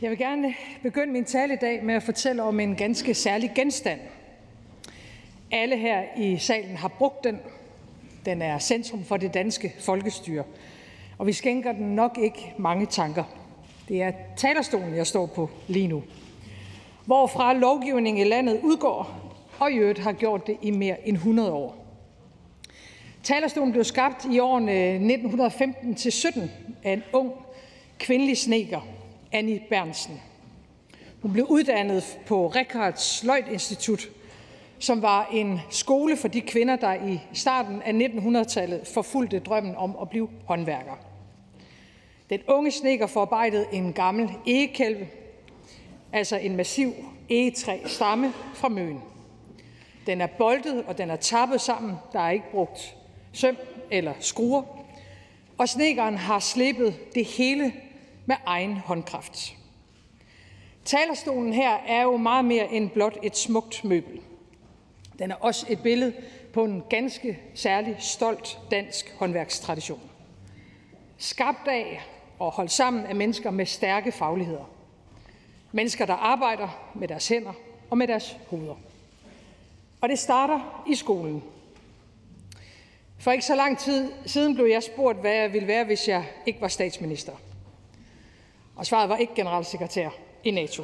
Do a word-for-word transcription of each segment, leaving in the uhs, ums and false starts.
Jeg vil gerne begynde min tale i dag med at fortælle om en ganske særlig genstand. Alle her i salen har brugt den. Den er centrum for det danske folkestyre, og vi skænker den nok ikke mange tanker. Det er talerstolen, jeg står på lige nu, hvorfra lovgivningen i landet udgår, og i øvrigt har gjort det i mere end hundrede år. Talerstolen blev skabt i årene nitten femten til sytten af en ung kvindelig snedker, Annie Berntsen. Hun blev uddannet på Richardt Sløjdinstitut, som var en skole for de kvinder, der i starten af nitten hundrede-tallet forfulgte drømmen om at blive håndværker. Den unge snedker forarbejdede en gammel egekælve, altså en massiv egetræstamme fra Møn. Den er boltet, og den er tappet sammen. Der er ikke brugt søm eller skruer. Og snedkeren har slebet det hele med egen håndkraft. Talerstolen her er jo meget mere end blot et smukt møbel. Den er også et billede på en ganske særlig stolt dansk håndværkstradition. Skabt af og holdt sammen af mennesker med stærke fagligheder. Mennesker, der arbejder med deres hænder og med deres hoveder. Og det starter i skolen. For ikke så lang tid siden blev jeg spurgt, hvad jeg ville være, hvis jeg ikke var statsminister. Og svaret var ikke generalsekretær i NATO.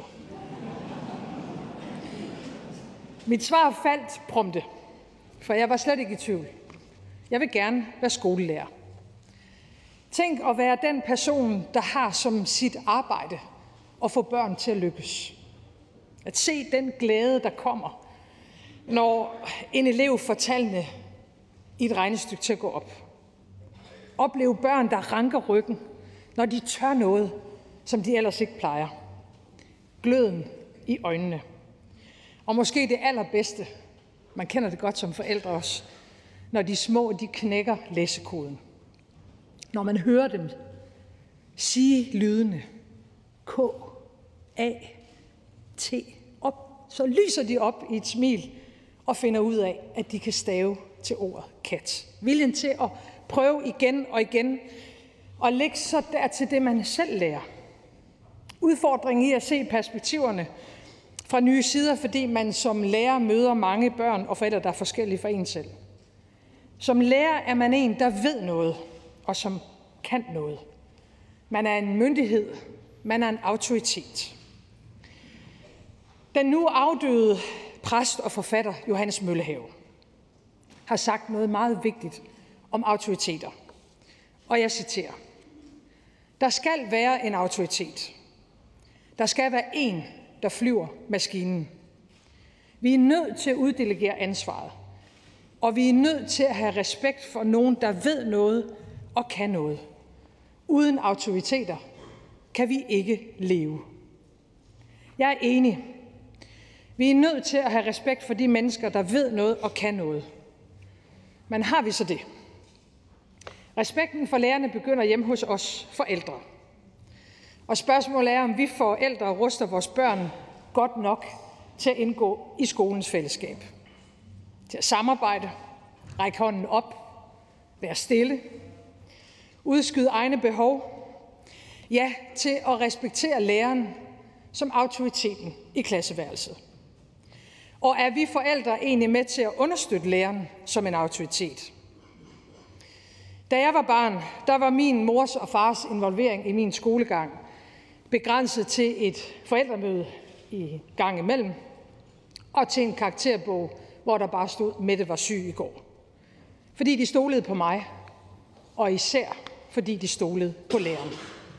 Mit svar faldt prompte, for jeg var slet ikke i tvivl. Jeg vil gerne være skolelærer. Tænk at være den person, der har som sit arbejde at få børn til at lykkes. At se den glæde, der kommer, når en elev får tallene i et regnestykke til at gå op. Opleve børn, der ranker ryggen, når de tør noget, som de ellers ikke plejer. Gløden i øjnene. Og måske det allerbedste, man kender det godt som forældre også, når de små de knækker læsekoden. Når man hører dem sige lydene K, A, T op, så lyser de op i et smil og finder ud af, at de kan stave til ordet kat. Viljen til at prøve igen og igen og lægge så dertil det, man selv lærer. Udfordringen i at se perspektiverne fra nye sider, fordi man som lærer møder mange børn og forældre, der er forskellige fra en selv. Som lærer er man en, der ved noget, og som kan noget. Man er en myndighed, man er en autoritet. Den nu afdøde præst og forfatter Johannes Møllehave har sagt noget meget vigtigt om autoriteter. Og jeg citerer: Der skal være en autoritet. Der skal være en, der flyver maskinen. Vi er nødt til at uddelegere ansvaret. Og vi er nødt til at have respekt for nogen, der ved noget og kan noget. Uden autoriteter kan vi ikke leve. Jeg er enig. Vi er nødt til at have respekt for de mennesker, der ved noget og kan noget. Men har vi så det? Respekten for lærerne begynder hjemme hos os forældre. Og spørgsmålet er, om vi forældre ruster vores børn godt nok til at indgå i skolens fællesskab. Til at samarbejde, række hånden op, være stille, udskyde egne behov. Ja, til at respektere læreren som autoriteten i klasseværelset. Og er vi forældre egentlig med til at understøtte læreren som en autoritet? Da jeg var barn, der var min mors og fars involvering i min skolegang begrænset til et forældremøde i gang imellem, og til en karakterbog, hvor der bare stod, Mette var syg i går. Fordi de stolede på mig, og især fordi de stolede på læreren.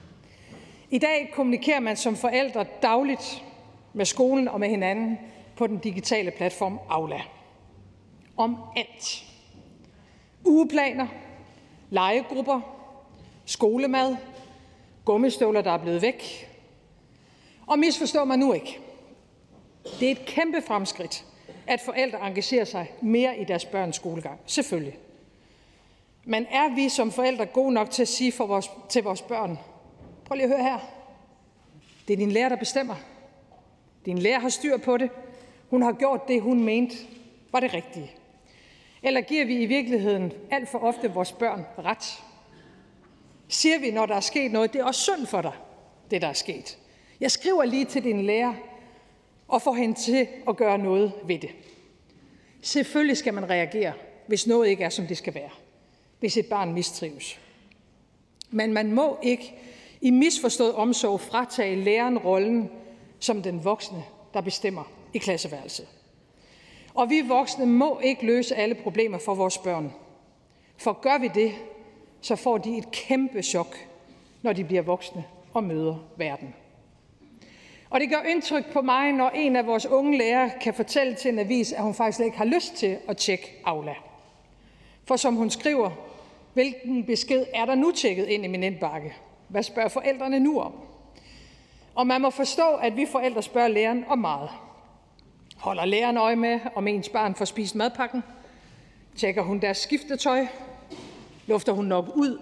I dag kommunikerer man som forældre dagligt med skolen og med hinanden på den digitale platform Aula. Om alt. Ugeplaner, legegrupper, skolemad, gummistøvler, der er blevet væk. Og misforstår mig nu ikke. Det er et kæmpe fremskridt, at forældre engagerer sig mere i deres børns skolegang. Selvfølgelig. Men er vi som forældre gode nok til at sige for vores, til vores børn, prøv lige at høre her, det er din lærer, der bestemmer. Din lærer har styr på det. Hun har gjort det, hun mente var det rigtige. Eller giver vi i virkeligheden alt for ofte vores børn ret? Siger vi, når der er sket noget, det er også synd for dig, det der er sket. Jeg skriver lige til din lærer og får hende til at gøre noget ved det. Selvfølgelig skal man reagere, hvis noget ikke er, som det skal være. Hvis et barn mistrives. Men man må ikke i misforstået omsorg fratage læreren rollen som den voksne, der bestemmer i klasseværelset. Og vi voksne må ikke løse alle problemer for vores børn. For gør vi det, så får de et kæmpe chok, når de bliver voksne og møder verden. Og det gør indtryk på mig, når en af vores unge lærere kan fortælle til en avis, at hun faktisk ikke har lyst til at tjekke Aula. For som hun skriver, hvilken besked er der nu tjekket ind i min indbakke? Hvad spørger forældrene nu om? Og man må forstå, at vi forældre spørger læreren om meget. Holder læreren øje med, om ens barn får spist madpakken? Tjekker hun deres skiftetøj? Lufter hun nok ud?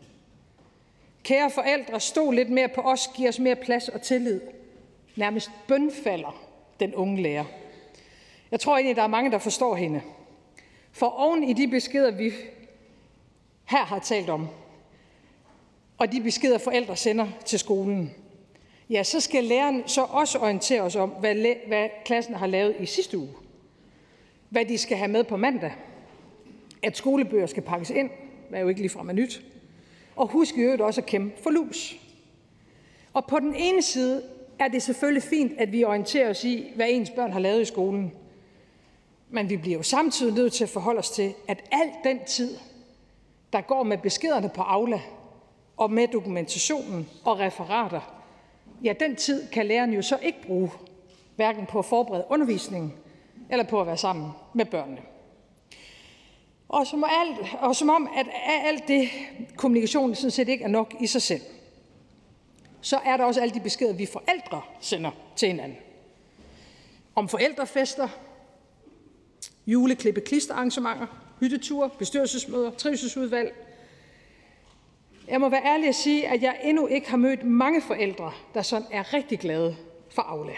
Kære forældre, stol lidt mere på os, giv os mere plads og tillid. Nærmest bønfalder den unge lærer. Jeg tror egentlig, der er mange, der forstår hende. For oven i de beskeder, vi her har talt om, og de beskeder, forældre sender til skolen, ja, så skal læreren så også orientere os om, hvad, hvad klassen har lavet i sidste uge. Hvad de skal have med på mandag. At skolebøger skal pakkes ind, hvad jo ikke ligefrem er nyt. Og husk i øvrigt også at kæmpe for lus. Og på den ene side er det selvfølgelig fint, at vi orienterer os i, hvad ens børn har lavet i skolen. Men vi bliver jo samtidig nødt til at forholde os til, at al den tid, der går med beskederne på Aula, og med dokumentationen og referater, ja, den tid kan læreren jo så ikke bruge, hverken på at forberede undervisningen, eller på at være sammen med børnene. Og som, alt, og som om, at alt det kommunikation sådan set ikke er nok i sig selv, så er der også alle de beskeder, vi forældre sender til hinanden. Om forældrefester, juleklippe klisterarrangementer, hytteture, bestyrelsesmøder, trivselsudvalg. Jeg må være ærlig at sige, at jeg endnu ikke har mødt mange forældre, der sådan er rigtig glade for Aula.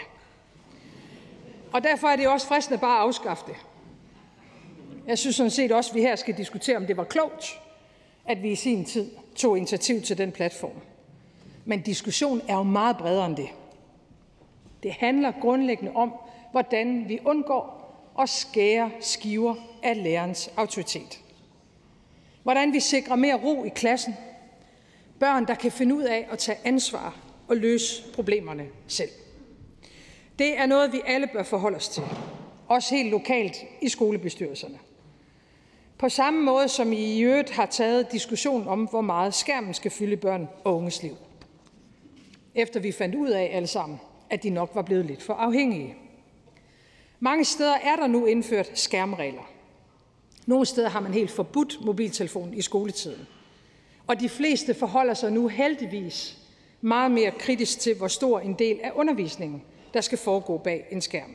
Og derfor er det også fristende bare at afskaffe det. Jeg synes sådan set også, at vi her skal diskutere, om det var klogt, at vi i sin tid tog initiativ til den platform. Men diskussionen er jo meget bredere end det. Det handler grundlæggende om, hvordan vi undgår at skære skiver af lærerens autoritet. Hvordan vi sikrer mere ro i klassen. Børn, der kan finde ud af at tage ansvar og løse problemerne selv. Det er noget, vi alle bør forholde os til. Også helt lokalt i skolebestyrelserne. På samme måde som I i øvrigt har taget diskussion om, hvor meget skærmen skal fylde børn og unges liv. Efter vi fandt ud af alle sammen, at de nok var blevet lidt for afhængige. Mange steder er der nu indført skærmregler. Nogle steder har man helt forbudt mobiltelefonen i skoletiden. Og de fleste forholder sig nu heldigvis meget mere kritisk til, hvor stor en del af undervisningen, der skal foregå bag en skærm.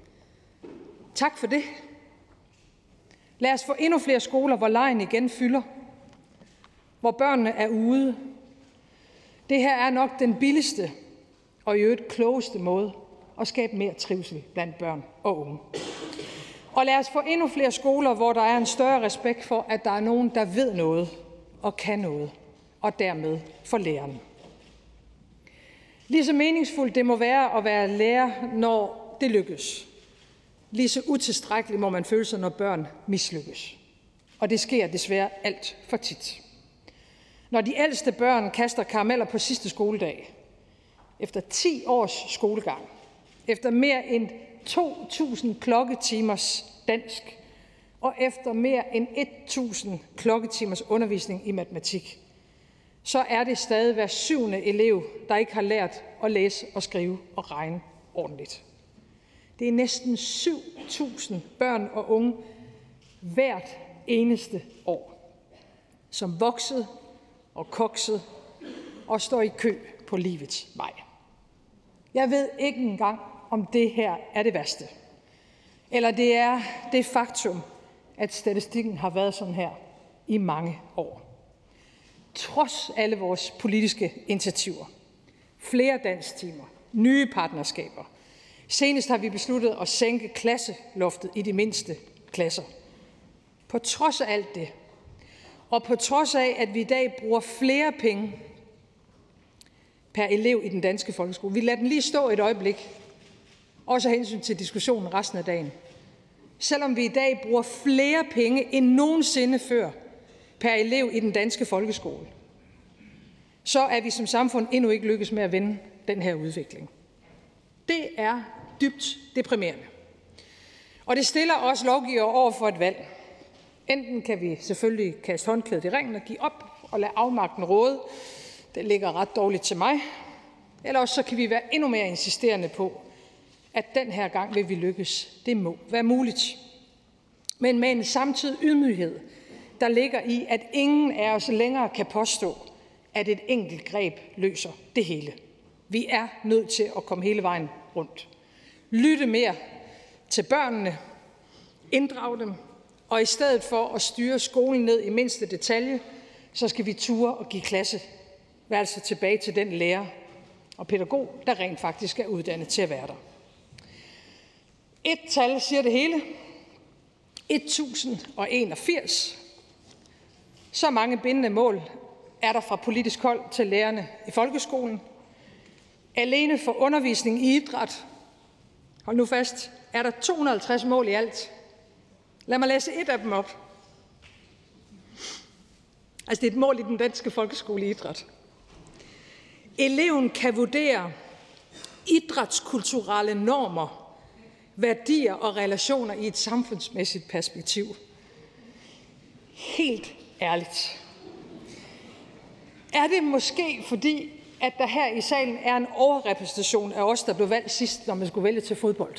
Tak for det. Lad os få endnu flere skoler, hvor legen igen fylder. Hvor børnene er ude. Det her er nok den billigste og i øvrigt klogeste måde at skabe mere trivsel blandt børn og unge. Og lad os få endnu flere skoler, hvor der er en større respekt for, at der er nogen, der ved noget og kan noget, og dermed for læreren. Lige så meningsfuldt det må være at være lærer, når det lykkes. Lige så utilstrækkeligt må man føle sig, når børn mislykkes. Og det sker desværre alt for tit. Når de ældste børn kaster karameller på sidste skoledag, efter ti års skolegang, efter mere end to tusind klokketimers dansk og efter mere end tusind klokketimers undervisning i matematik, så er det stadig hver syvende elev, der ikke har lært at læse og skrive og regne ordentligt. Det er næsten syv tusind børn og unge hvert eneste år, som voksede og koksede og står i kø på livets vej. Jeg ved ikke engang, om det her er det værste. Eller det er det faktum, at statistikken har været sådan her i mange år. Trods alle vores politiske initiativer, flere dansktimer, nye partnerskaber. Senest har vi besluttet at sænke klasseloftet i de mindste klasser. På trods af alt det, og på trods af, at vi i dag bruger flere penge per elev i den danske folkeskole. Vi lader den lige stå et øjeblik, også af hensyn til diskussionen resten af dagen. Selvom vi i dag bruger flere penge end nogensinde før per elev i den danske folkeskole, så er vi som samfund endnu ikke lykkes med at vende den her udvikling. Det er dybt deprimerende. Og det stiller os lovgivere over for et valg. Enten kan vi selvfølgelig kaste håndklædet i ringen og give op og lade afmagten råde. Det ligger ret dårligt til mig. Eller også så kan vi være endnu mere insisterende på, at den her gang vil vi lykkes. Det må være muligt. Men med en samtidig ydmyghed, der ligger i, at ingen af os længere kan påstå, at et enkelt greb løser det hele. Vi er nødt til at komme hele vejen rundt. Lytte mere til børnene, inddrage dem, og i stedet for at styre skolen ned i mindste detalje, så skal vi ture og give klasseværelser tilbage til den lærer og pædagog, der rent faktisk er uddannet til at være der. Et tal siger det hele. et tusind og enogfirs. Så mange bindende mål er der fra politisk hold til lærerne i folkeskolen. Alene for undervisning i idræt, hold nu fast, er der to hundrede og halvtreds mål i alt. Lad mig læse et af dem op. Altså det er et mål i den danske folkeskole i idræt. Eleven kan vurdere idrætskulturelle normer, værdier og relationer i et samfundsmæssigt perspektiv. Helt ærligt. Er det måske fordi, at der her i salen er en overrepræsentation af os, der blev valgt sidst, når man skulle vælge til fodbold?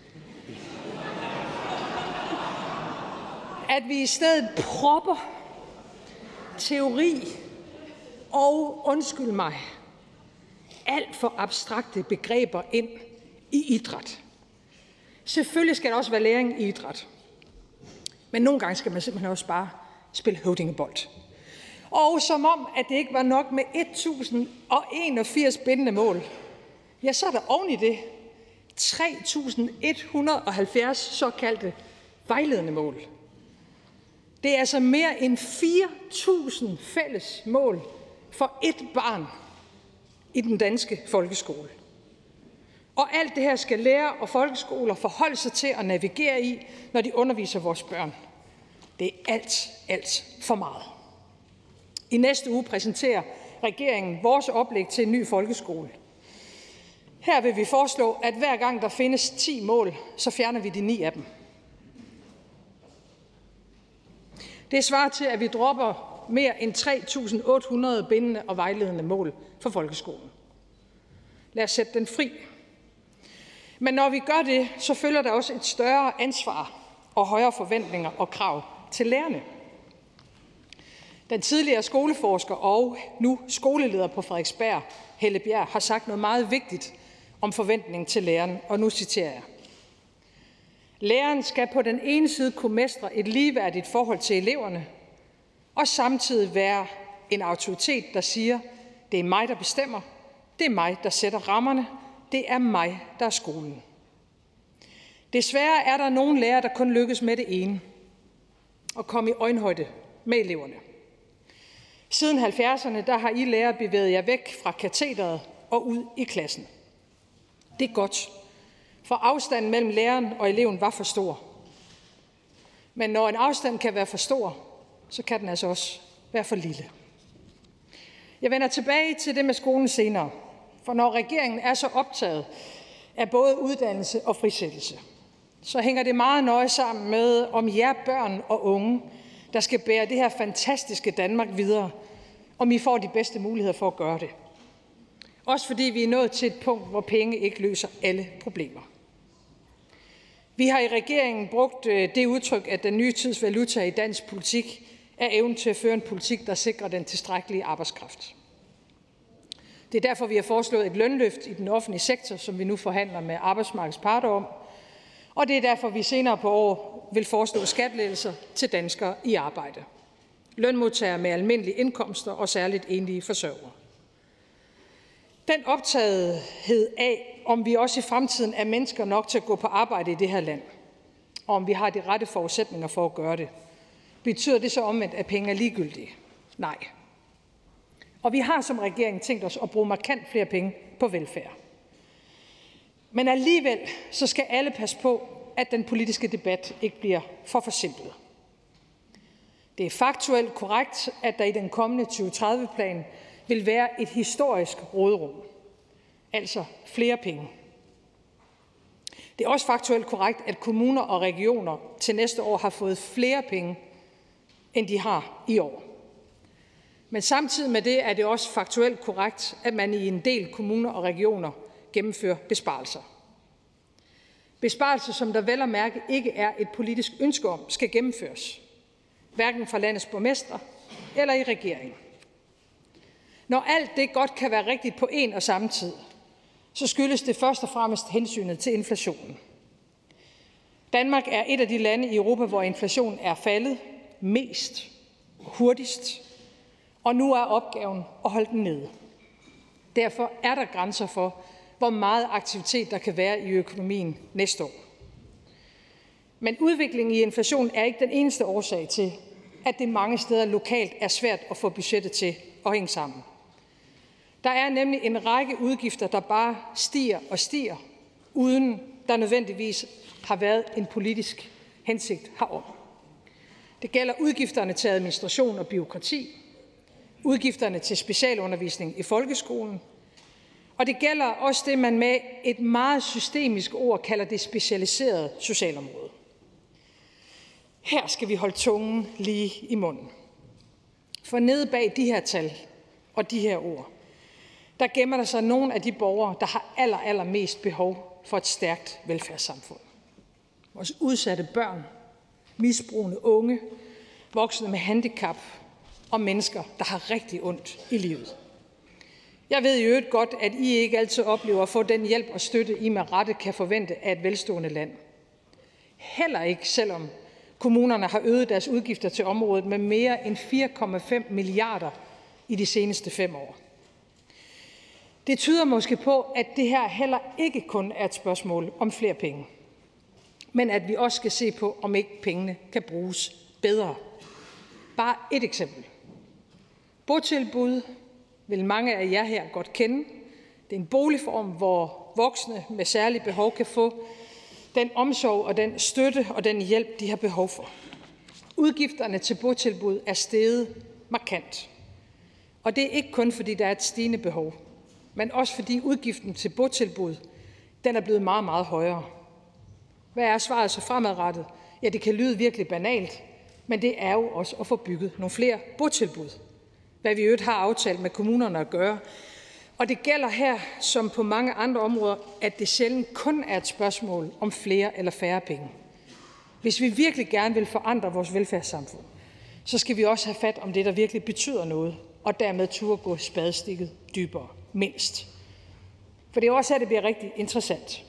At vi i stedet propper teori og, undskyld mig, alt for abstrakte begreber ind i idræt. Selvfølgelig skal der også være læring i idræt. Men nogle gange skal man simpelthen også bare spille høvdingebold. Og som om, at det ikke var nok med et tusind og enogfirs bindende mål, ja, så er der oven i det tre tusind et hundrede og halvfjerds såkaldte vejledende mål. Det er altså mere end fire tusind fælles mål for ét barn i den danske folkeskole. Og alt det her skal lærer og folkeskoler forholde sig til at navigere i, når de underviser vores børn. Det er alt, alt for meget. I næste uge præsenterer regeringen vores oplæg til en ny folkeskole. Her vil vi foreslå, at hver gang der findes ti mål, så fjerner vi de ni af dem. Det svarer til, at vi dropper mere end tre tusind otte hundrede bindende og vejledende mål for folkeskolen. Lad os sætte den fri. Men når vi gør det, så følger der også et større ansvar og højere forventninger og krav til lærerne. Den tidligere skoleforsker og nu skoleleder på Frederiksberg, Helle Bjerg, har sagt noget meget vigtigt om forventningen til læreren, og nu citerer jeg. Læreren skal på den ene side kunne mestre et ligeværdigt forhold til eleverne, og samtidig være en autoritet, der siger, det er mig, der bestemmer, det er mig, der sætter rammerne, det er mig, der er skolen. Desværre er der nogle lærere, der kun lykkes med det ene, at komme i øjenhøjde med eleverne. Siden halvfjerdserne, der har I lærere bevæget jer væk fra katedret og ud i klassen. Det er godt, for afstanden mellem læreren og eleven var for stor. Men når en afstand kan være for stor, så kan den altså også være for lille. Jeg vender tilbage til det med skolen senere, for når regeringen er så optaget af både uddannelse og frisættelse, så hænger det meget nøje sammen med, om jer børn og unge, der skal bære det her fantastiske Danmark videre, om I får de bedste muligheder for at gøre det. Også fordi vi er nået til et punkt, hvor penge ikke løser alle problemer. Vi har i regeringen brugt det udtryk, at den nye tids valuta i dansk politik er evnen til at føre en politik, der sikrer den tilstrækkelige arbejdskraft. Det er derfor, vi har foreslået et lønløft i den offentlige sektor, som vi nu forhandler med arbejdsmarkedets parter om. Og det er derfor, vi senere på år vil foreslå skattelettelser til danskere i arbejde. Lønmodtagere med almindelige indkomster og særligt enlige forsørgere. Den optagethed af, om vi også i fremtiden er mennesker nok til at gå på arbejde i det her land, og om vi har de rette forudsætninger for at gøre det, betyder det så omvendt, at penge er ligegyldige? Nej. Og vi har som regering tænkt os at bruge markant flere penge på velfærd. Men alligevel så skal alle passe på, at den politiske debat ikke bliver for forsimplet. Det er faktuelt korrekt, at der i den kommende tyve tredive-plan vil være et historisk råderum, altså flere penge. Det er også faktuelt korrekt, at kommuner og regioner til næste år har fået flere penge, end de har i år. Men samtidig med det er det også faktuelt korrekt, at man i en del kommuner og regioner gennemfører besparelser. Besparelser, som der vel at mærke ikke er et politisk ønske om, skal gennemføres. Hverken fra landets borgmestre eller i regeringen. Når alt det godt kan være rigtigt på en og samme tid, så skyldes det først og fremmest hensynet til inflationen. Danmark er et af de lande i Europa, hvor inflationen er faldet mest, hurtigst, og nu er opgaven at holde den nede. Derfor er der grænser for, hvor meget aktivitet der kan være i økonomien næste år. Men udviklingen i inflationen er ikke den eneste årsag til, at det mange steder lokalt er svært at få budgettet til at hænge sammen. Der er nemlig en række udgifter, der bare stiger og stiger, uden der nødvendigvis har været en politisk hensigt herom. Det gælder udgifterne til administration og bureaukrati, udgifterne til specialundervisning i folkeskolen, og det gælder også det, man med et meget systemisk ord kalder det specialiserede socialområde. Her skal vi holde tungen lige i munden. For nede bag de her tal og de her ord, der gemmer der sig nogle af de borgere, der har aller, aller mest behov for et stærkt velfærdssamfund. Vores udsatte børn, misbrugende unge, voksne med handicap og mennesker, der har rigtig ondt i livet. Jeg ved i øvrigt godt, at I ikke altid oplever at få den hjælp og støtte, I med rette kan forvente af et velstående land. Heller ikke selvom kommunerne har øget deres udgifter til området med mere end fire komma fem milliarder i de seneste fem år. Det tyder måske på, at det her heller ikke kun er et spørgsmål om flere penge, men at vi også skal se på, om ikke pengene kan bruges bedre. Bare et eksempel. Botilbud vil mange af jer her godt kende. Det er en boligform, hvor voksne med særlige behov kan få den omsorg og den støtte og den hjælp, de har behov for. Udgifterne til botilbud er steget markant. Og det er ikke kun, fordi der er et stigende behov, men også fordi udgiften til botilbud, den er blevet meget, meget højere. Hvad er svaret så fremadrettet? Ja, det kan lyde virkelig banalt, men det er jo også at få bygget nogle flere botilbud, hvad vi i øvrigt har aftalt med kommunerne at gøre. Og det gælder her, som på mange andre områder, at det sjældent kun er et spørgsmål om flere eller færre penge. Hvis vi virkelig gerne vil forandre vores velfærdssamfund, så skal vi også have fat om det, der virkelig betyder noget, og dermed turde gå spadestikket dybere, mindst. For det er også her, det bliver rigtig interessant.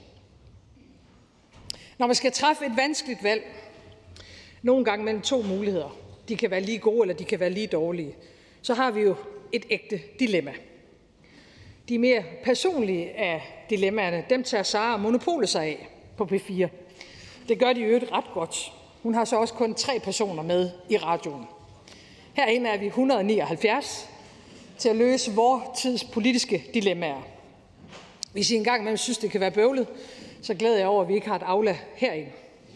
Når man skal træffe et vanskeligt valg, nogle gange mellem to muligheder, de kan være lige gode, eller de kan være lige dårlige, så har vi jo et ægte dilemma. De mere personlige af dilemmaerne, dem tager Sara Monopolet sig af på P fire. Det gør de i øvrigt ret godt. Hun har så også kun tre personer med i radioen. Herinde er vi et hundrede og nioghalvfjerds til at løse vores tids politiske dilemmaer. Hvis I engang imellem synes, det kan være bøvlet, så glæder jeg over, at vi ikke har et Aula herinde.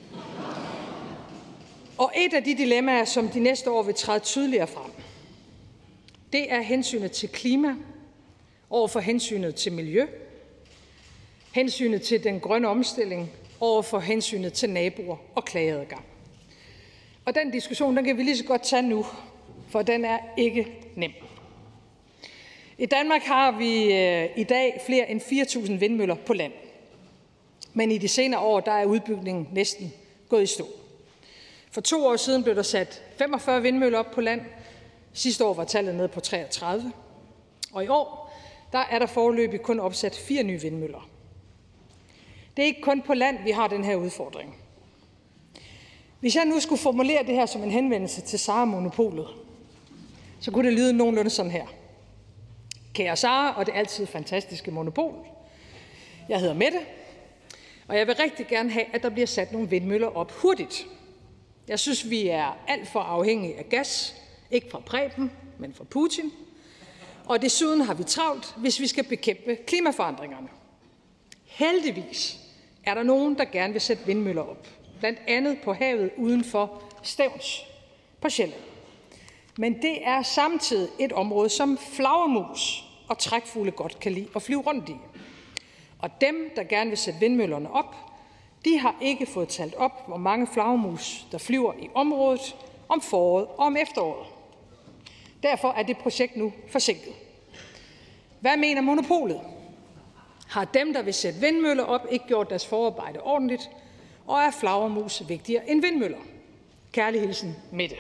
Og et af de dilemmaer, som de næste år vil træde tydeligere frem, det er hensynet til klima, over for hensynet til miljø, hensynet til den grønne omstilling, over for hensynet til naboer og klageadgang. Og den diskussion, den kan vi lige så godt tage nu, for den er ikke nem. I Danmark har vi øh, i dag flere end fire tusind vindmøller på land. Men i de senere år, der er udbygningen næsten gået i stå. For to år siden blev der sat femogfyrre vindmøller op på land. Sidste år var tallet nede på treogtredive. Og i år, der er der foreløbig kun opsat fire nye vindmøller. Det er ikke kun på land, vi har den her udfordring. Hvis jeg nu skulle formulere det her som en henvendelse til Sara Monopolet, så kunne det lyde nogenlunde sådan her. Kære Sara og det altid fantastiske Monopol. Jeg hedder Mette, og jeg vil rigtig gerne have, at der bliver sat nogle vindmøller op hurtigt. Jeg synes, vi er alt for afhængige af gas, ikke fra Preben, men fra Putin. Og desuden har vi travlt, hvis vi skal bekæmpe klimaforandringerne. Heldigvis er der nogen, der gerne vil sætte vindmøller op. Blandt andet på havet uden for Stevns på Sjælland. Men det er samtidig et område, som flagermus og trækfugle godt kan lide at flyve rundt i. Og dem, der gerne vil sætte vindmøllerne op, de har ikke fået talt op, hvor mange flagermus, der flyver i området om foråret og om efteråret. Derfor er det projekt nu forsinket. Hvad mener monopolet? Har dem, der vil sætte vindmøller op, ikke gjort deres forarbejde ordentligt, og er flagermus vigtigere end vindmøller? Kærlig hilsen, Mette.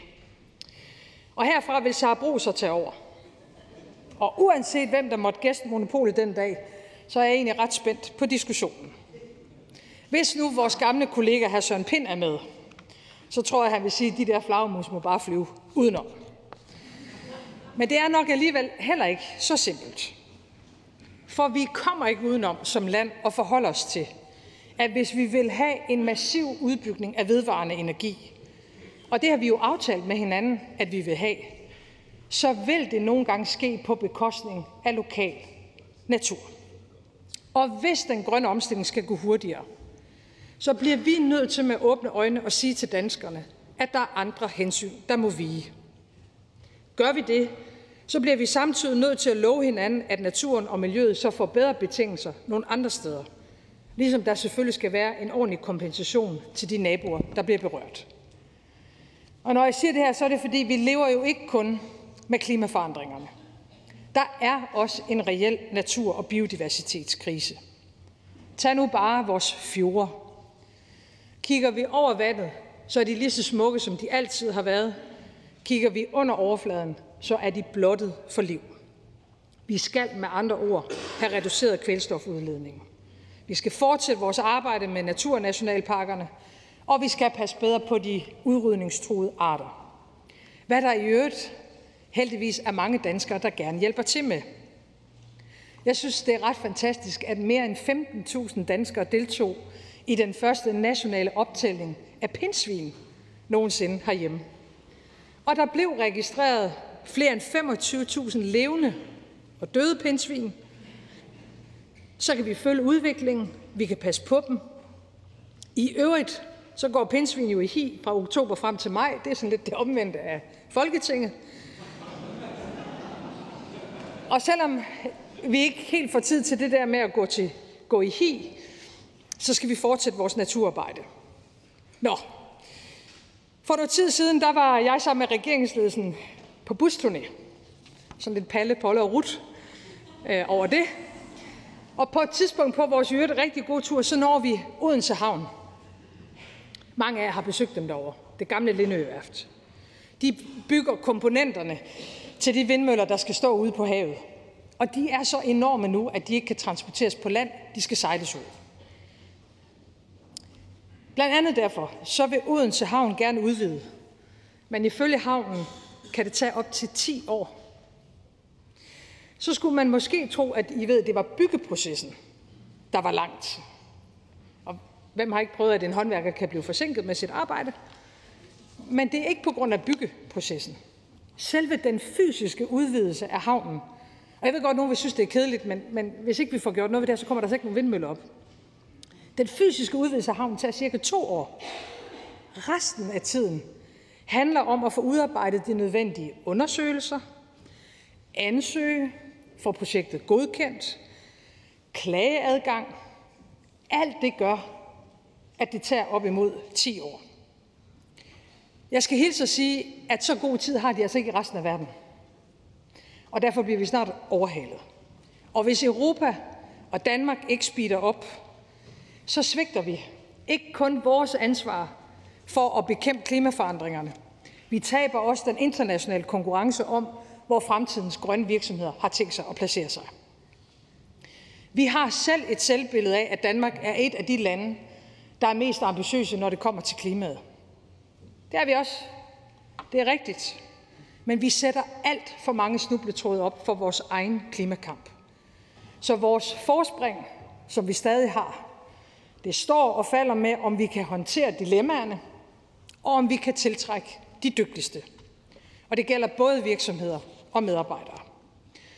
Og herfra vil Sara Bro så tage over. Og uanset hvem, der måtte gæste monopolet den dag, så er jeg egentlig ret spændt på diskussionen. Hvis nu vores gamle kollega hr. Søren Pind er med, så tror jeg, han vil sige, at de der flagermus må bare flyve udenom. Men det er nok alligevel heller ikke så simpelt. For vi kommer ikke udenom som land at forholde os til, at hvis vi vil have en massiv udbygning af vedvarende energi, og det har vi jo aftalt med hinanden, at vi vil have, så vil det nogle gange ske på bekostning af lokal natur. Og hvis den grønne omstilling skal gå hurtigere, så bliver vi nødt til med åbne øjne at sige til danskerne, at der er andre hensyn, der må vige. Gør vi det, så bliver vi samtidig nødt til at love hinanden, at naturen og miljøet så får bedre betingelser nogle andre steder. Ligesom der selvfølgelig skal være en ordentlig kompensation til de naboer, der bliver berørt. Og når jeg siger det her, så er det fordi, vi lever jo ikke kun med klimaforandringerne. Der er også en reel natur- og biodiversitetskrise. Tag nu bare vores fjorde. Kigger vi over vandet, så er de lige så smukke, som de altid har været. Kigger vi under overfladen, så er de blottet for liv. Vi skal med andre ord have reduceret kvælstofudledningen. Vi skal fortsætte vores arbejde med naturnationalparkerne, og vi skal passe bedre på de udrydningstruede arter. Hvad der i øvrigt heldigvis er mange danskere, der gerne hjælper til med. Jeg synes, det er ret fantastisk, at mere end femten tusind danskere deltog i den første nationale optælling af pindsvin nogensinde herhjemme. Og der blev registreret flere end femogtyve tusind levende og døde pindsvin. Så kan vi følge udviklingen, vi kan passe på dem. I øvrigt så går pindsvin jo i hi fra oktober frem til maj. Det er sådan lidt det omvendte af Folketinget. Og selvom vi ikke helt får tid til det der med at gå, til, gå i hi, så skal vi fortsætte vores naturarbejde. Nå. For noget tid siden, der var jeg sammen med regeringsledelsen på busturné. Sådan lidt Palle, Polle og Ruth øh, over det. Og på et tidspunkt på vores øvrigt rigtig gode tur, så når vi Odense Havn. Mange af jer har besøgt dem derovre. Det gamle Lindøværft. De bygger komponenterne til de vindmøller, der skal stå ude på havet. Og de er så enorme nu, at de ikke kan transporteres på land. De skal sejles ud. Blandt andet derfor, så vil Odense Havn gerne udvide. Men ifølge havnen kan det tage op til ti år. Så skulle man måske tro, at I ved, at det var byggeprocessen, der var langt. Og hvem har ikke prøvet, at en håndværker kan blive forsinket med sit arbejde? Men det er ikke på grund af byggeprocessen. Selve den fysiske udvidelse af havnen. Og jeg ved godt, at nogen vil synes, det er kedeligt, men, men hvis ikke vi får gjort noget ved det her, så kommer der altså ikke nogen vindmøller op. Den fysiske udvidelse af havnen tager cirka to år. Resten af tiden handler om at få udarbejdet de nødvendige undersøgelser, ansøge, få projektet godkendt, klageadgang. Alt det gør, at det tager op imod ti år. Jeg skal hilse at sige, at så god tid har de altså ikke i resten af verden. Og derfor bliver vi snart overhalet. Og hvis Europa og Danmark ikke speeder op, så svigter vi ikke kun vores ansvar for at bekæmpe klimaforandringerne. Vi taber også den internationale konkurrence om, hvor fremtidens grønne virksomheder har tænkt sig at placere sig. Vi har selv et selvbillede af, at Danmark er et af de lande, der er mest ambitiøse, når det kommer til klimaet. Det er vi også. Det er rigtigt. Men vi sætter alt for mange snubletråde op for vores egen klimakamp. Så vores forspring, som vi stadig har, det står og falder med, om vi kan håndtere dilemmaerne, og om vi kan tiltrække de dygtigste. Og det gælder både virksomheder og medarbejdere.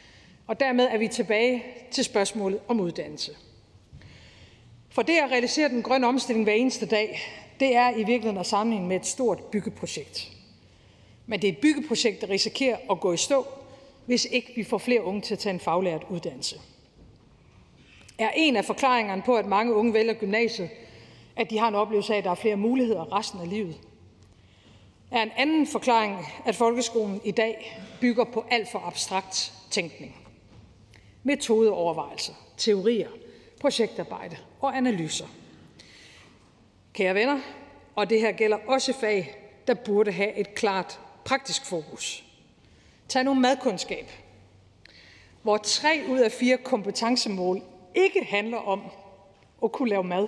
Og dermed er vi tilbage til spørgsmålet om uddannelse. For det at realisere den grønne omstilling hver eneste dag, det er i virkeligheden at sammenligne med et stort byggeprojekt. Men det er et byggeprojekt, der risikerer at gå i stå, hvis ikke vi får flere unge til at tage en faglært uddannelse. Er en af forklaringerne på, at mange unge vælger gymnasiet, at de har en oplevelse af, at der er flere muligheder resten af livet? Er en anden forklaring, at folkeskolen i dag bygger på alt for abstrakt tænkning? Metodeovervejelser, teorier, projektarbejde og analyser. Kære venner, og det her gælder også fag, der burde have et klart praktisk fokus. Tag nu madkundskab, hvor tre ud af fire kompetencemål ikke handler om at kunne lave mad,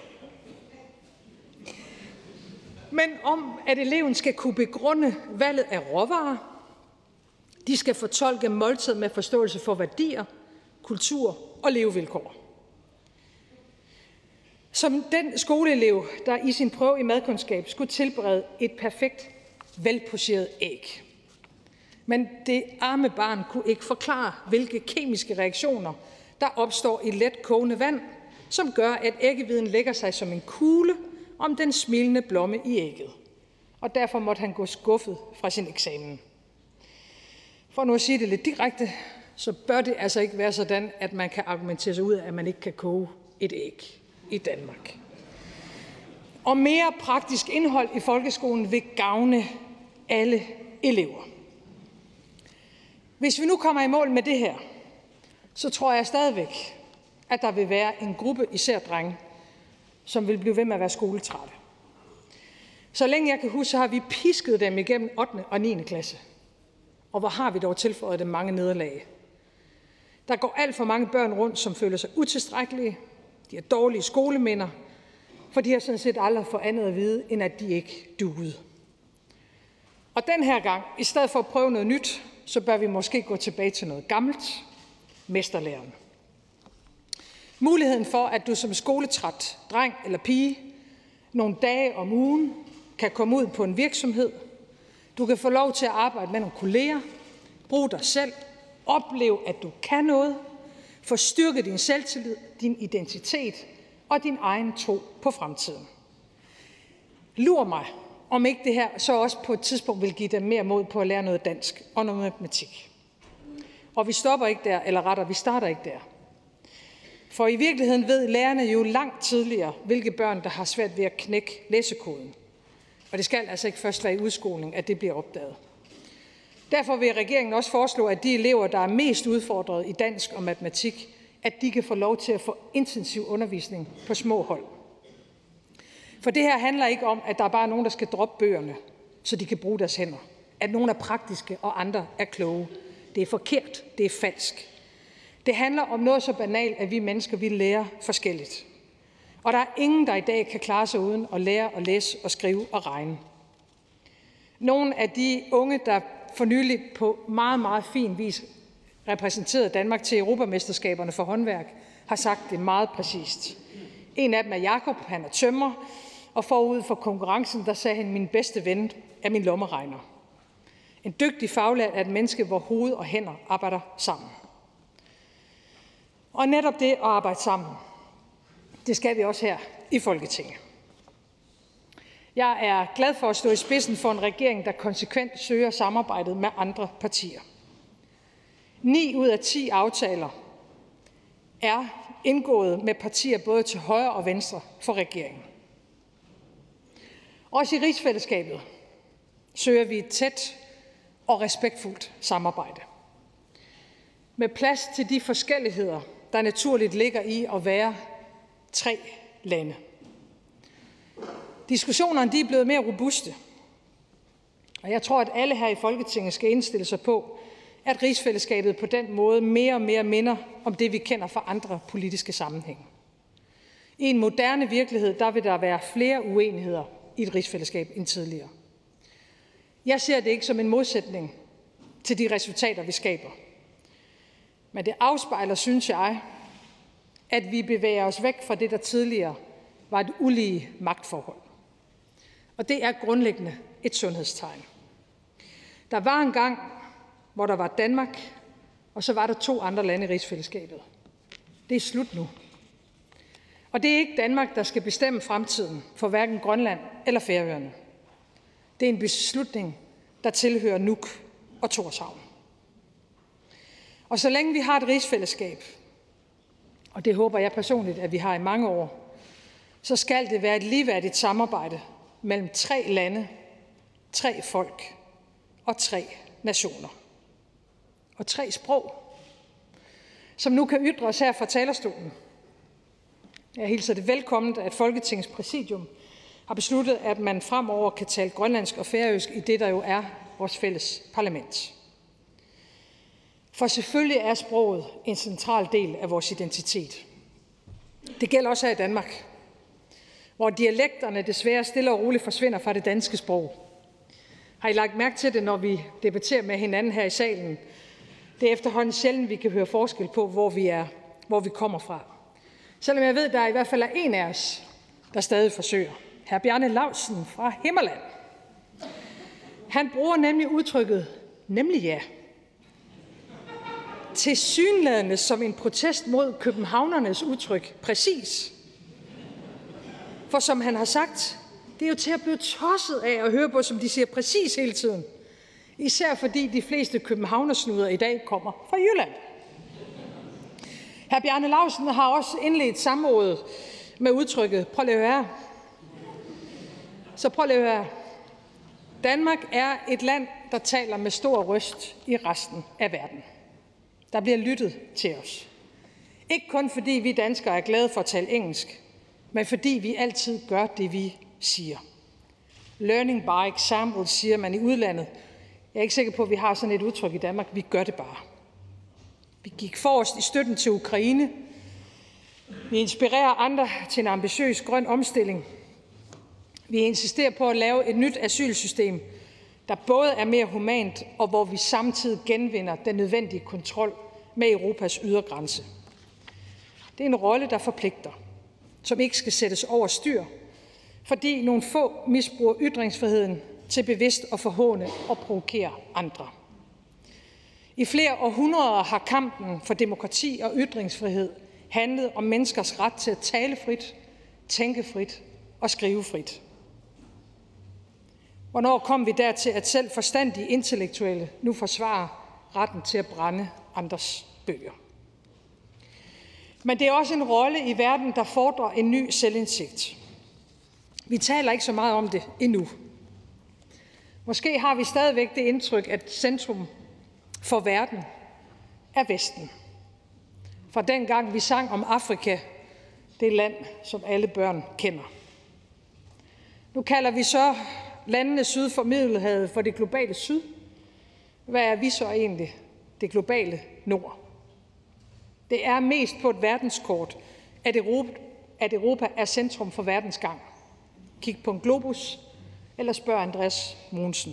men om, at eleven skal kunne begrunde valget af råvarer. De skal fortolke måltid med forståelse for værdier, kultur og levevilkår. Som den skoleelev, der i sin prøve i madkundskab skulle tilberede et perfekt, velpocheret æg. Men det arme barn kunne ikke forklare, hvilke kemiske reaktioner, der opstår i let kogende vand, som gør, at æggehviden lægger sig som en kugle om den smilende blomme i ægget. Og derfor måtte han gå skuffet fra sin eksamen. For nu at sige det lidt direkte, så bør det altså ikke være sådan, at man kan argumentere sig ud af, at man ikke kan koge et æg i Danmark. Og mere praktisk indhold i folkeskolen vil gavne alle elever. Hvis vi nu kommer i mål med det her, så tror jeg stadigvæk, at der vil være en gruppe, især drenge, som vil blive ved med at være skoletrætte. Så længe jeg kan huske, så har vi pisket dem igennem ottende og niende klasse. Og hvor har vi dog tilføjet dem mange nederlag. Der går alt for mange børn rundt, som føler sig utilstrækkelige. De har dårlige skoleminder, for de har sådan set aldrig fået andet at vide, end at de ikke duede. Og den her gang, i stedet for at prøve noget nyt, så bør vi måske gå tilbage til noget gammelt. Mesterlæren. Muligheden for, at du som skoletræt dreng eller pige nogle dage om ugen kan komme ud på en virksomhed. Du kan få lov til at arbejde med nogle kolleger, bruge dig selv, opleve, at du kan noget, få styrket din selvtillid, din identitet og din egen tro på fremtiden. Lur mig, om ikke det her så også på et tidspunkt vil give dem mere mod på at lære noget dansk og noget matematik. Og vi stopper ikke der, eller rettere, vi starter ikke der. For i virkeligheden ved lærerne jo langt tidligere, hvilke børn, der har svært ved at knække læsekoden. Og det skal altså ikke først være i udskoling, at det bliver opdaget. Derfor vil regeringen også foreslå, at de elever, der er mest udfordret i dansk og matematik, at de kan få lov til at få intensiv undervisning på små hold. For det her handler ikke om, at der er bare nogen, der skal droppe bøgerne, så de kan bruge deres hænder. At nogen er praktiske, og andre er kloge. Det er forkert, det er falsk. Det handler om noget så banalt, at vi mennesker vi lærer forskelligt. Og der er ingen, der i dag kan klare sig uden at lære at læse og skrive og regne. Nogle af de unge, der for nylig på meget, meget fin vis repræsenterede Danmark til Europamesterskaberne for håndværk, har sagt det meget præcist. En af dem er Jakob, han er tømrer, og forud for konkurrencen, der sagde han, min bedste ven er min lommeregner. En dygtig faglært er et menneske, hvor hoved og hænder arbejder sammen. Og netop det at arbejde sammen, det skal vi også her i Folketinget. Jeg er glad for at stå i spidsen for en regering, der konsekvent søger samarbejdet med andre partier. Ni ud af ti aftaler er indgået med partier både til højre og venstre for regeringen. Også i rigsfællesskabet søger vi et tæt og respektfuldt samarbejde. Med plads til de forskelligheder, der naturligt ligger i at være tre lande. Diskussionerne de er blevet mere robuste, og jeg tror, at alle her i Folketinget skal indstille sig på, at rigsfællesskabet på den måde mere og mere minder om det, vi kender fra andre politiske sammenhænge. I en moderne virkelighed, der vil der være flere uenigheder i et rigsfællesskab end tidligere. Jeg ser det ikke som en modsætning til de resultater, vi skaber. Men det afspejler, synes jeg, at vi bevæger os væk fra det, der tidligere var et ulige magtforhold. Og det er grundlæggende et sundhedstegn. Der var en gang, hvor der var Danmark, og så var der to andre lande i rigsfællesskabet. Det er slut nu. Og det er ikke Danmark, der skal bestemme fremtiden for hverken Grønland eller Færøerne. Det er en beslutning, der tilhører Nuuk og Tórshavn. Og så længe vi har et rigsfællesskab, og det håber jeg personligt, at vi har i mange år, så skal det være et ligeværdigt samarbejde mellem tre lande, tre folk og tre nationer. Og tre sprog, som nu kan ytres her fra talerstolen. Jeg hilser det velkomment, at Folketingets præsidium har besluttet, at man fremover kan tale grønlandsk og færøsk i det, der jo er vores fælles parlament. For selvfølgelig er sproget en central del af vores identitet. Det gælder også her i Danmark, hvor dialekterne desværre stille og roligt forsvinder fra det danske sprog. Har I lagt mærke til det, når vi debatterer med hinanden her i salen? Det er efterhånden sjældent, vi kan høre forskel på, hvor vi er, hvor vi kommer fra. Selvom jeg ved, at der i hvert fald er en af os, der stadig forsøger. Hr. Bjarne Laustsen fra Himmerland. Han bruger nemlig udtrykket, nemlig ja, tilsyneladende som en protest mod københavnernes udtryk, præcis. For som han har sagt, det er jo til at blive tosset af at høre på, som de siger præcis hele tiden. Især fordi de fleste københavnersnuder i dag kommer fra Jylland. Hr. Bjarne Laustsen har også indledt samrådet med udtrykket, prøv lige at høre. Så prøv lige at høre. Danmark er et land, der taler med stor røst i resten af verden. Der bliver lyttet til os. Ikke kun fordi vi danskere er glade for at tale engelsk, men fordi vi altid gør det, vi siger. Learning by example, siger man i udlandet. Jeg er ikke sikker på, at vi har sådan et udtryk i Danmark. Vi gør det bare. Vi gik forrest i støtten til Ukraine. Vi inspirerer andre til en ambitiøs grøn omstilling. Vi insisterer på at lave et nyt asylsystem, der både er mere humant, og hvor vi samtidig genvinder den nødvendige kontrol med Europas ydergrænse. Det er en rolle, der forpligter, som ikke skal sættes over styr, fordi nogle få misbruger ytringsfriheden til bevidst at forhåne og provokere andre. I flere århundreder har kampen for demokrati og ytringsfrihed handlet om menneskers ret til at tale frit, tænke frit og skrive frit. Hvornår kom vi dertil, at selv forstandige intellektuelle nu forsvarer retten til at brænde andres bøger? Men det er også en rolle i verden, der fordrer en ny selvindsigt. Vi taler ikke så meget om det endnu. Måske har vi stadigvæk det indtryk, at centrum for verden er Vesten. Fra dengang vi sang om Afrika, det land, som alle børn kender. Nu kalder vi så landene syd for Middelhavet for det globale syd. Hvad er vi så egentlig? Det globale nord. Det er mest på et verdenskort, at Europa, at Europa er centrum for verdens gang. Kig på en globus, eller spørg Andreas Mogensen.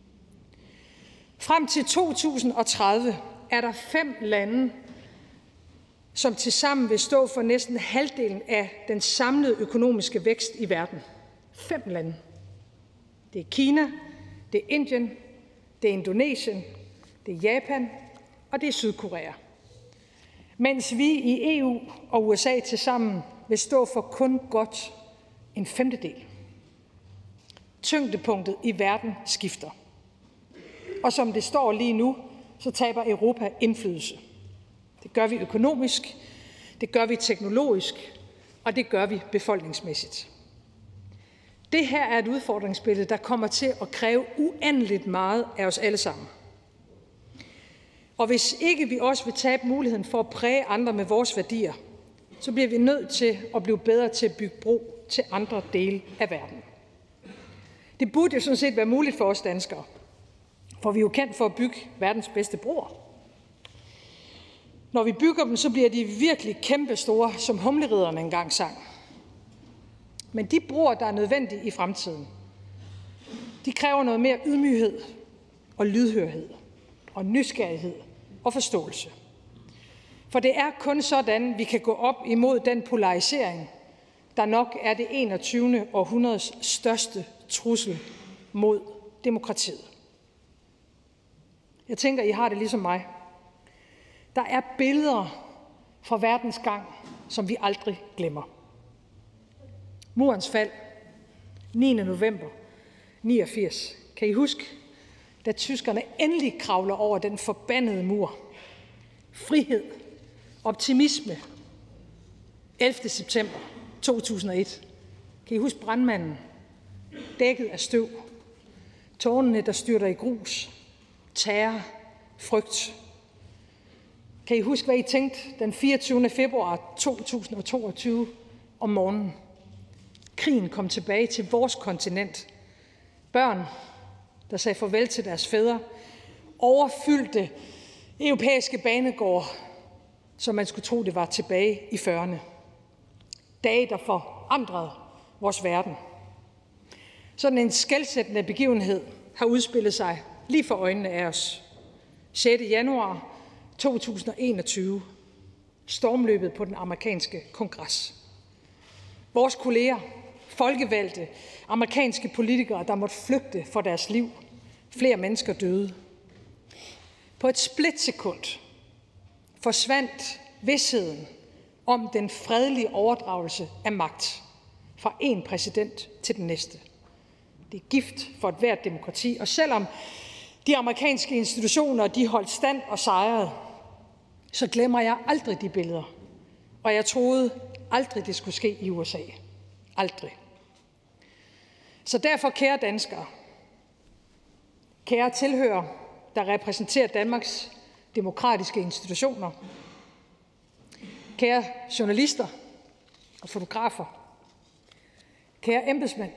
Frem til to tusind og tredive er der fem lande, som tilsammen vil stå for næsten halvdelen af den samlede økonomiske vækst i verden. Fem lande. Det er Kina, det er Indien, det er Indonesien, det er Japan og det er Sydkorea. Mens vi i E U og U S A tilsammen vil stå for kun godt en femtedel. Tyngdepunktet i verden skifter. Og som det står lige nu, så taber Europa indflydelse. Det gør vi økonomisk, det gør vi teknologisk, og det gør vi befolkningsmæssigt. Det her er et udfordringsbillede, der kommer til at kræve uendeligt meget af os alle sammen. Og hvis ikke vi også vil tabe muligheden for at præge andre med vores værdier, så bliver vi nødt til at blive bedre til at bygge bro til andre dele af verden. Det burde jo sådan set være muligt for os danskere, for vi er jo kendt for at bygge verdens bedste broer. Når vi bygger dem, så bliver de virkelig kæmpestore, som humleridderne engang sang. Men de broer, der er nødvendige i fremtiden, de kræver noget mere ydmyghed og lydhørhed og nysgerrighed og forståelse. For det er kun sådan, vi kan gå op imod den polarisering, der nok er det enogtyvende århundredes største trussel mod demokratiet. Jeg tænker, I har det ligesom mig. Der er billeder fra verdens gang, som vi aldrig glemmer. Murens fald, niende november niogfirs. Kan I huske, da tyskerne endelig kravler over den forbandede mur? Frihed, optimisme. ellevte september to tusind og et. Kan I huske brandmanden? Dækket af støv. Tårnene, der styrter i grus. Terror, frygt. Kan I huske, hvad I tænkte den fireogtyvende februar to tusind og toogtyve om morgenen? Krigen kom tilbage til vores kontinent. Børn, der sagde farvel til deres fædre, overfyldte europæiske banegårde, som man skulle tro, det var tilbage i fyrrerne. Dage, der forandrede vores verden. Sådan en skelsættende begivenhed har udspillet sig lige for øjnene af os. sjette januar to tusind og enogtyve. Stormløbet på den amerikanske kongres. Vores kolleger, folkevalgte, amerikanske politikere, der måtte flygte for deres liv. Flere mennesker døde. På et splitsekund forsvandt vidstheden om den fredelige overdragelse af magt fra en præsident til den næste. Det er gift for et hvert demokrati, og selvom de amerikanske institutioner de holdt stand og sejrede, så glemmer jeg aldrig de billeder. Og jeg troede aldrig, det skulle ske i U S A. Aldrig. Så derfor, kære danskere, kære tilhører, der repræsenterer Danmarks demokratiske institutioner, kære journalister og fotografer, kære embedsmænd,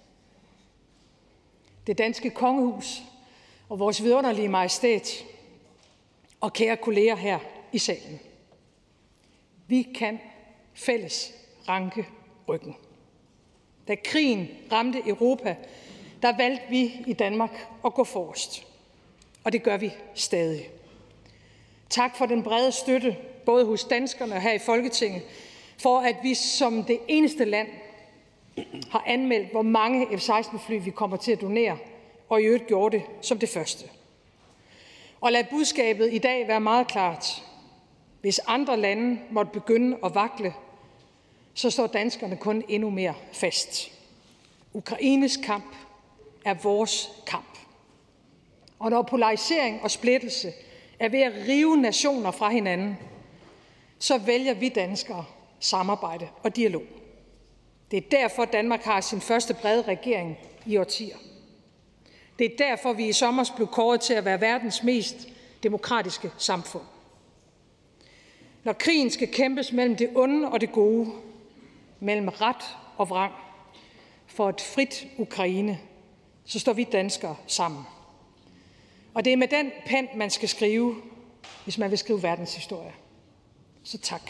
det danske kongehus og vores vidunderlige majestæt, og kære kolleger her i salen. Vi kan fælles ranke ryggen. Da krigen ramte Europa, der valgte vi i Danmark at gå forrest. Og det gør vi stadig. Tak for den brede støtte, både hos danskerne og her i Folketinget, for at vi som det eneste land har anmeldt, hvor mange F seksten fly vi kommer til at donere, og i øvrigt gjorde det som det første. Og lad budskabet i dag være meget klart. Hvis andre lande måtte begynde at vakle, så står danskerne kun endnu mere fast. Ukraines kamp er vores kamp. Og når polarisering og splittelse er ved at rive nationer fra hinanden, så vælger vi danskere samarbejde og dialog. Det er derfor, Danmark har sin første brede regering i årtier. Det er derfor, vi i sommer blev kåret til at være verdens mest demokratiske samfund. Når krigen skal kæmpes mellem det onde og det gode, mellem ret og vrang, for et frit Ukraine, så står vi danskere sammen. Og det er med den pen, man skal skrive, hvis man vil skrive verdenshistorie. Så tak.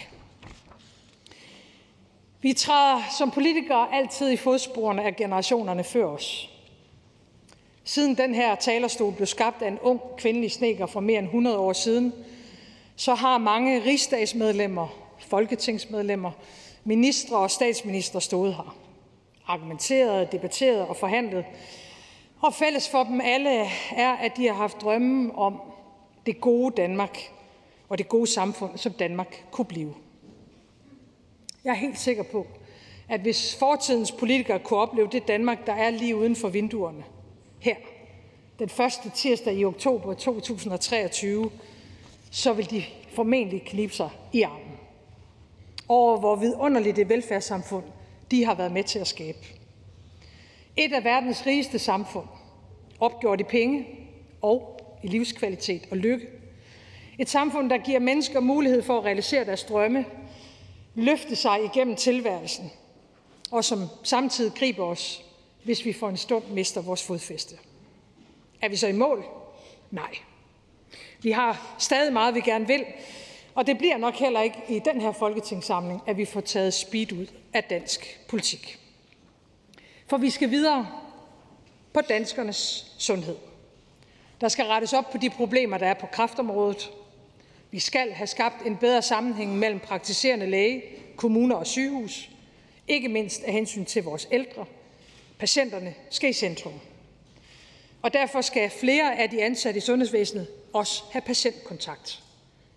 Vi træder som politikere altid i fodsporene af generationerne før os. Siden den her talerstol blev skabt af en ung kvindelig snedker for mere end hundrede år siden, så har mange rigsdagsmedlemmer, folketingsmedlemmer, ministre og statsminister stået her. Argumenteret, debatteret og forhandlet. Og fælles for dem alle er, at de har haft drømme om det gode Danmark og det gode samfund, som Danmark kunne blive. Jeg er helt sikker på, at hvis fortidens politikere kunne opleve det Danmark, der er lige uden for vinduerne, her, den første tirsdag i oktober to tusind og treogtyve, så vil de formentlig knibe sig i armen over, hvor vidunderligt det velfærdssamfund, de har været med til at skabe. Et af verdens rigeste samfund, opgjort i penge og i livskvalitet og lykke. Et samfund, der giver mennesker mulighed for at realisere deres drømme, løfte sig igennem tilværelsen, og som samtidig griber os, hvis vi for en stund mister vores fodfæste. Er vi så i mål? Nej. Vi har stadig meget, vi gerne vil, og det bliver nok heller ikke i den her folketingssamling, at vi får taget speed ud af dansk politik. For vi skal videre på danskernes sundhed. Der skal rettes op på de problemer, der er på kræftområdet. Vi skal have skabt en bedre sammenhæng mellem praktiserende læge, kommuner og sygehus, ikke mindst af hensyn til vores ældre. Patienterne skal i centrum. Og derfor skal flere af de ansatte i sundhedsvæsenet også have patientkontakt.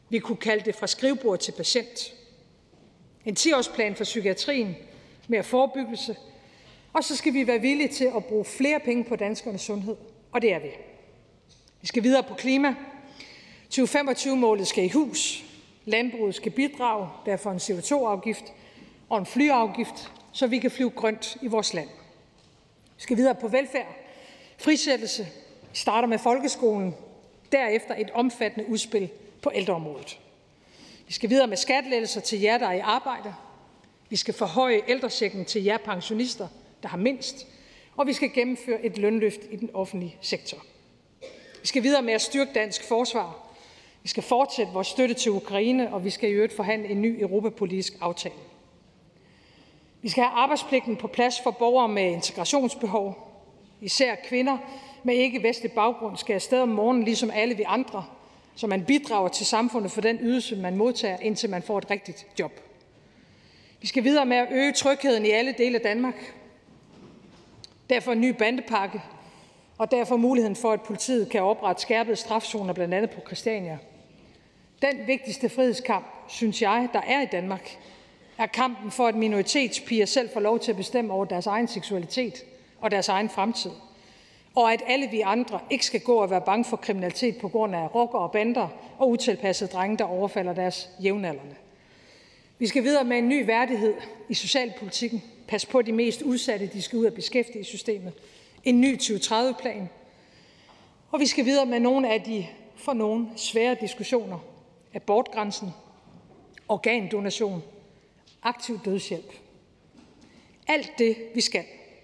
Vi kunne kalde det fra skrivebord til patient. En ti-årsplan for psykiatrien, mere forebyggelse, og så skal vi være villige til at bruge flere penge på danskernes sundhed, og det er vi. Vi skal videre på klima. tyve femogtyve-målet skal i hus. Landbruget skal bidrage, derfor en C O to afgift og en flyafgift, så vi kan flyve grønt i vores land. Vi skal videre på velfærd, frisættelse. Vi starter med folkeskolen, derefter et omfattende udspil på ældreområdet. Vi skal videre med skattelettelser til jer, der er i arbejde. Vi skal forhøje ældrechecken til jer pensionister, der har mindst, og vi skal gennemføre et lønløft i den offentlige sektor. Vi skal videre med at styrke dansk forsvar. Vi skal fortsætte vores støtte til Ukraine, og vi skal i øvrigt forhandle en ny europapolitisk aftale. Vi skal have arbejdspligten på plads for borgere med integrationsbehov. Især kvinder med ikke-vestlig baggrund skal afsted om morgenen, ligesom alle vi andre, så man bidrager til samfundet for den ydelse, man modtager, indtil man får et rigtigt job. Vi skal videre med at øge trygheden i alle dele af Danmark. Derfor en ny bandepakke, og derfor muligheden for, at politiet kan oprette skærpede strafzoner, blandt andet på Christiania. Den vigtigste frihedskamp, synes jeg, der er i Danmark, er kampen for, at minoritetspiger selv får lov til at bestemme over deres egen seksualitet og deres egen fremtid. Og at alle vi andre ikke skal gå og være bange for kriminalitet på grund af rockere og bander og utilpassede drenge, der overfalder deres jævnaldrende. Vi skal videre med en ny værdighed i socialpolitikken. Pas på de mest udsatte, de skal ud af beskæftigelsessystemet. En ny tyve tredive-plan. Og vi skal videre med nogle af de for nogle svære diskussioner. Abortgrænsen, organdonation, aktiv dødshjælp. Alt det, vi skal.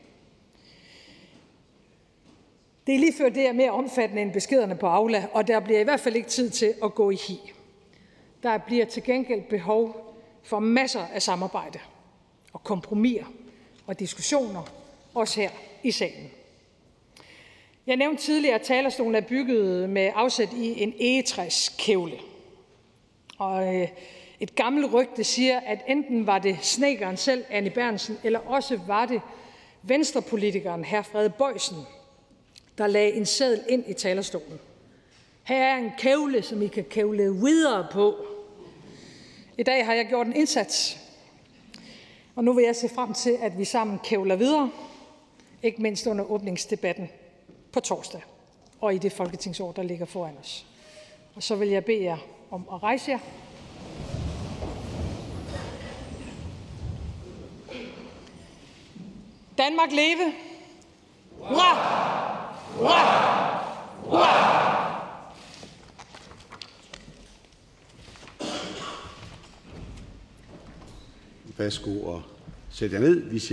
Det er lige før det er mere omfattende end beskederne på Aula, og der bliver i hvert fald ikke tid til at gå i hi. Der bliver til gengæld behov for masser af samarbejde og kompromiser og diskussioner, også her i salen. Jeg nævnte tidligere, at talerstolen er bygget med afsæt i en egetræskævle. Og øh, et gammelt rygte siger, at enten var det snedkeren selv, Annie Berntsen, eller også var det venstrepolitikeren hr. Frede Bojsen, der lagde en seddel ind i talerstolen. Her er en kævle, som I kan kævle videre på. I dag har jeg gjort en indsats, og nu vil jeg se frem til, at vi sammen kævler videre, ikke mindst under åbningsdebatten på torsdag og i det folketingsår, der ligger foran os. Og så vil jeg bede jer om at rejse jer. Danmark leve! Hurra! Hurra! Hurra! Værsgo og sæt jer ned. Vi